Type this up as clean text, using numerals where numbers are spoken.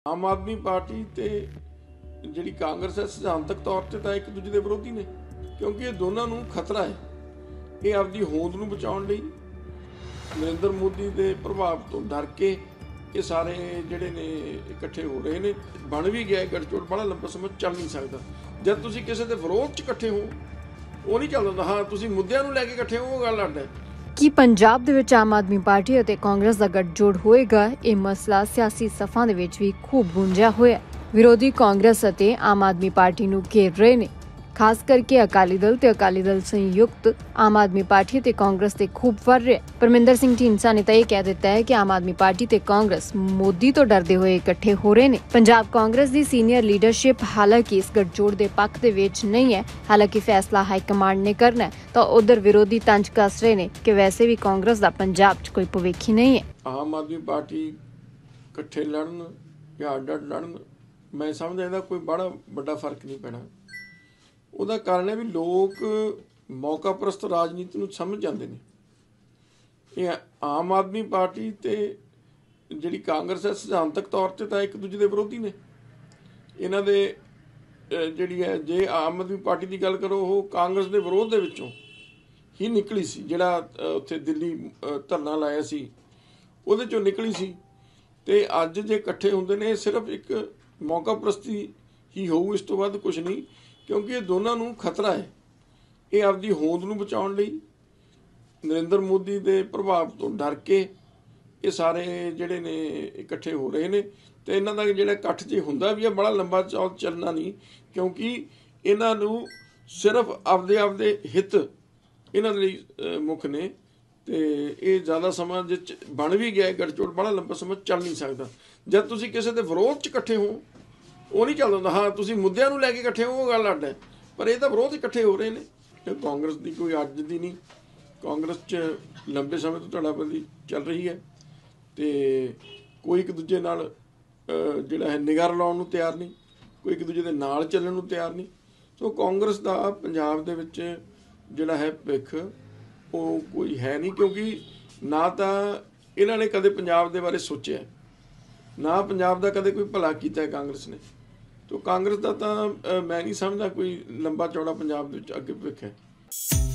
आम आदमी पार्टी ते जिहड़ी कांग्रेस है सिद्धांतक तौर ते तां एक दूजे के विरोधी ने, क्योंकि ये दोनों नूं खतरा है। ये आपदी होंद नूं बचाउण लई नरेंद्र मोदी के प्रभाव तो डर के ये सारे जिहड़े ने इकट्ठे हो रहे ने। बन भी गया गठजोड़ बड़ा लंबा समय चल नहीं सकता जब तुसीं किसी के विरोध च इकट्ठे हो, वो नहीं चलदा। हाँ, तुसीं मुद्दिआं नूं लैके इकट्ठे हो, वो गल अड्ड है। कि पंजाब दे विच आम आदमी पार्टी ਅਤੇ ਕਾਂਗਰਸ ਦਾ ਗੱਠਜੋੜ ਹੋਏਗਾ, ਇਹ ਮਸਲਾ ਸਿਆਸੀ ਸਫਾਂ ਦੇ ਵਿੱਚ ਵੀ ਖੂਬ ਗੂੰਜਿਆ ਹੋਇਆ। ਵਿਰੋਧੀ ਕਾਂਗਰਸ ਅਤੇ ਆਮ ਆਦਮੀ ਪਾਰਟੀ ਨੂੰ ਘੇਰ ਰਹੇ ਨੇ, ਖਾਸ ਕਰਕੇ ਅਕਾਲੀ ਦਲ ਤੇ ਅਕਾਲੀ ਦਲ ਸੰਯੁਕਤ ਆਮ ਆਦਮੀ ਪਾਰਟੀ ਤੇ ਕਾਂਗਰਸ ਤੇ ਖੂਬ ਫਰ ਰਿਹਾ। ਪਰਮਿੰਦਰ ਸਿੰਘ ਢੀਂਡਸਾ ਨੇ ਤਾਂ ਇਹ ਕਹਿ ਦਿੱਤਾ ਹੈ ਕਿ ਆਮ ਆਦਮੀ ਪਾਰਟੀ ਤੇ ਕਾਂਗਰਸ ਮੋਦੀ ਤੋਂ ਡਰਦੇ ਹੋਏ ਇਕੱਠੇ ਹੋ ਰਹੇ ਨੇ। ਪੰਜਾਬ ਕਾਂਗਰਸ ਦੀ ਸੀਨੀਅਰ ਲੀਡਰਸ਼ਿਪ ਹਾਲਾਂਕਿ ਇਸ ਗੱਠਜੋੜ ਦੇ ਪੱਖ ਦੇ ਵਿੱਚ ਨਹੀਂ ਹੈ, ਹਾਲਾਂਕਿ ਫੈਸਲਾ ਹਾਈ ਕਮਾਂਡ ਨੇ ਕਰਨਾ ਹੈ, ਤਾਂ ਉਧਰ ਵਿਰੋਧੀ ਤੰਜ ਕੱਸ ਰਹੇ ਨੇ ਕਿ ਵੈਸੇ ਵੀ ਕਾਂਗਰਸ ਦਾ ਪੰਜਾਬ 'ਚ ਕੋਈ ਭਵਿੱਖ ਹੀ ਨਹੀਂ ਹੈ। ਆਮ ਆਦਮੀ ਪਾਰਟੀ ਇਕੱਠੇ ਲੜਨ ਜਾਂ ਅੱਡ-ਅੱਡ ਲੜਨ, ਮੈਂ ਸਮਝਦਾ ਇਹਦਾ ਕੋਈ ਬੜਾ ਵੱਡਾ ਫਰਕ ਨਹੀਂ ਪੈਣਾ। ਉਹਦਾ ਕਾਰਨ ਹੈ ਵੀ ਲੋਕ ਮੌਕਾ ਪ੍ਰਸਤ ਰਾਜਨੀਤੀ ਨੂੰ ਸਮਝ ਜਾਂਦੇ ਨੇ। ਇਹ ਆਮ ਆਦਮੀ ਪਾਰਟੀ ਤੇ ਜਿਹੜੀ ਕਾਂਗਰਸ ਹੈ ਸਿਧਾਂਤਕ ਤੌਰ ਤੇ ਤਾਂ ਇੱਕ ਦੂਜੇ ਦੇ ਵਿਰੋਧੀ ਨੇ। ਇਹਨਾਂ ਦੇ ਜਿਹੜੀ ਹੈ, ਜੇ ਆਮ ਆਦਮੀ ਪਾਰਟੀ ਦੀ ਗੱਲ ਕਰੋ, ਉਹ ਕਾਂਗਰਸ ਦੇ ਵਿਰੋਧ ਦੇ ਵਿੱਚੋਂ ਹੀ ਨਿਕਲੀ ਸੀ। ਜਿਹੜਾ ਉੱਥੇ ਦਿੱਲੀ ਧਰਨਾ ਲਾਇਆ ਸੀ, ਉਹਦੇ ਚੋਂ ਨਿਕਲੀ ਸੀ। ਤੇ ਅੱਜ ਜੇ ਇਕੱਠੇ ਹੁੰਦੇ ਨੇ, ਸਿਰਫ ਇੱਕ ਮੌਕਾ ਪ੍ਰਸਤੀ ਹੀ ਹੋਊ, ਇਸ ਤੋਂ ਵੱਧ ਕੁਛ ਨਹੀਂ, क्योंकि ये दोनों नूं खतरा है। ये आपदी होंद नूं बचाउण लई नरेंद्र मोदी के प्रभाव तो डर के ये सारे जिहड़े ने इकट्ठे हो रहे ने। ते इन्हां दा जिहड़ा इकट्ठ जे हुंदा भी है, बड़ा लंबा चौल चलना नहीं, क्योंकि इन्हां नूं सिर्फ आपदे हित इन्हां दे लई मुख ने। ते ये ज़्यादा सਮਾਂ जे बन भी गया गठजोड़ बड़ा लंबा समय चल नहीं सकता जब तुसीं किसी के विरोध च इकट्ठे हो, वो नहीं चलदा। हाँ, तुसीं मुद्दिआं नूं लैके इकट्ठे हो, वो गल अड्ड है। पर ये तो विरोध इकट्ठे हो रहे ने। कांग्रेस की कोई अज दी नहीं, कांग्रेस च लंबे समय तो धड़ाबंदी चल रही है। तो कोई एक दूजे नाल जिहड़ा है निगाह लाउण नूं तैयार नहीं, कोई एक दूजे दे नाल चलण नूं तैयार नहीं। सो कांग्रेस दा पंजाब दे विच जिहड़ा है भविख वो कोई है नहीं, क्योंकि ना तो इन्हां ने कदे पंजाब दे बारे सोचिया, ना पंजाब दा कदे कोई भला कीता है कांग्रेस ने। तो कांग्रेस का तो मैं नहीं समझदा कोई लंबा चौड़ा पंजाब दे विच अगे भविख है।